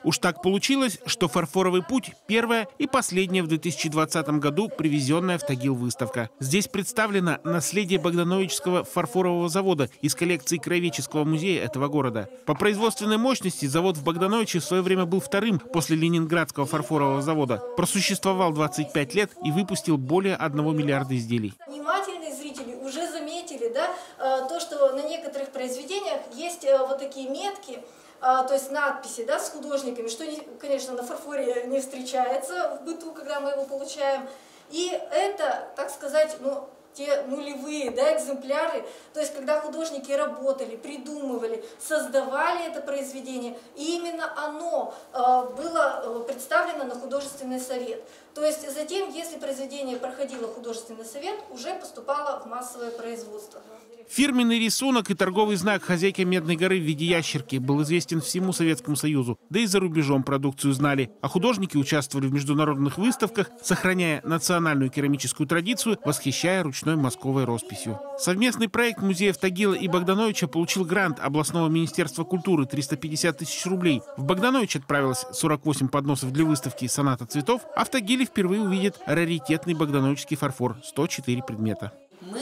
Уж так получилось, что «Фарфоровый путь» – первая и последняя в 2020 году привезенная в Тагил выставка. Здесь представлено наследие Богдановичского фарфорового завода из коллекции Краеведческого музея этого города. По производственной мощности завод в Богдановиче в свое время был вторым после Ленинградского фарфорового завода. Просуществовал 25 лет и выпустил более 1 миллиарда изделий. Внимательные зрители уже заметили, да, то, что на некоторых произведениях есть вот такие метки, то есть надписи, да, с художниками, что, конечно, на фарфоре не встречается в быту, когда мы его получаем. И это, так сказать, ну, те нулевые, да, экземпляры, то есть когда художники работали, придумывали, создавали это произведение, и именно оно было представлено на художественный совет. То есть затем, если произведение проходило художественный совет, уже поступало в массовое производство. Фирменный рисунок и торговый знак хозяйки Медной горы в виде ящерки был известен всему Советскому Союзу, да и за рубежом продукцию знали. А художники участвовали в международных выставках, сохраняя национальную керамическую традицию, восхищая ручной мазковой росписью. Совместный проект музеев Тагила и Богдановича получил грант областного министерства культуры 350 тысяч рублей. В Богданович отправилось 48 подносов для выставки «Соната цветов», а в Тагиле впервые увидят раритетный богдановичский фарфор – 104 предмета. Мы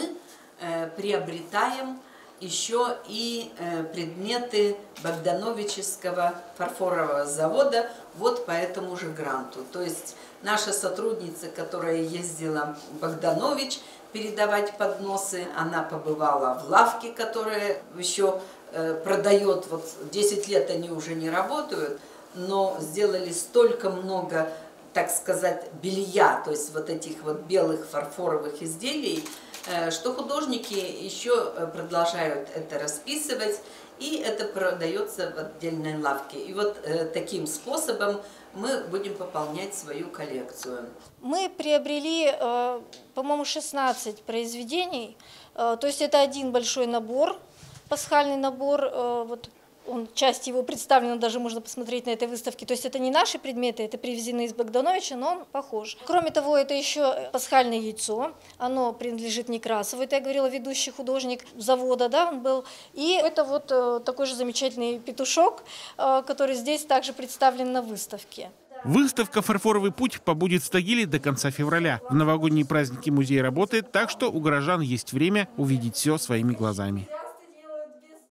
приобретаем еще и предметы Богдановичского фарфорового завода вот по этому же гранту. То есть наша сотрудница, которая ездила в Богданович передавать подносы, она побывала в лавке, которая еще продает, вот 10 лет они уже не работают, но сделали столько много, так сказать, белья, то есть вот этих вот белых фарфоровых изделий, что художники еще продолжают это расписывать, и это продается в отдельной лавке. И вот таким способом мы будем пополнять свою коллекцию. Мы приобрели, по-моему, 16 произведений, то есть это один большой набор, пасхальный набор, вот. Часть его представлена, даже можно посмотреть на этой выставке. То есть это не наши предметы, это привезены из Богдановича, но он похож. Кроме того, это еще пасхальное яйцо. Оно принадлежит Некрасову, это я говорила, ведущий художник завода, да, он был. И это вот такой же замечательный петушок, который здесь также представлен на выставке. Выставка «Фарфоровый путь» побудет в Тагиле до конца февраля. В новогодние праздники музей работает, так что у горожан есть время увидеть все своими глазами.